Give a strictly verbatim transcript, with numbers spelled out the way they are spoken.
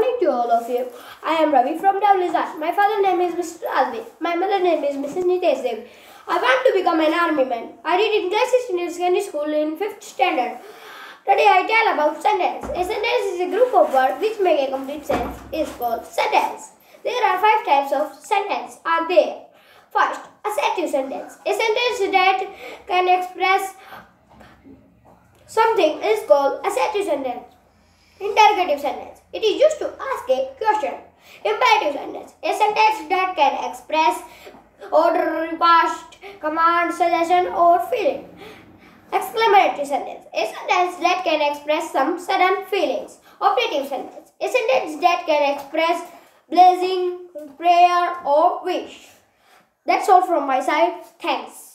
morning to all of you. I am Ravi from Davlizat. My father's name is Mister Alvi. My mother's name is Missus Nitesh Devi. I want to become an army man. I read in class six in secondary school in fifth standard. Today I tell about sentence. A sentence is a group of words which make a complete sense. Is called sentence. There are five types of sentence are there. First, assertive sentence. A sentence that can express something is called assertive sentence. Interrogative sentence. It is used to ask a question. Imperative sentence. A sentence that can express order, request, command, suggestion or feeling. Exclamatory sentence. A sentence that can express some sudden feelings. Operative sentence. A sentence that can express blessing, prayer or wish. That's all from my side. Thanks.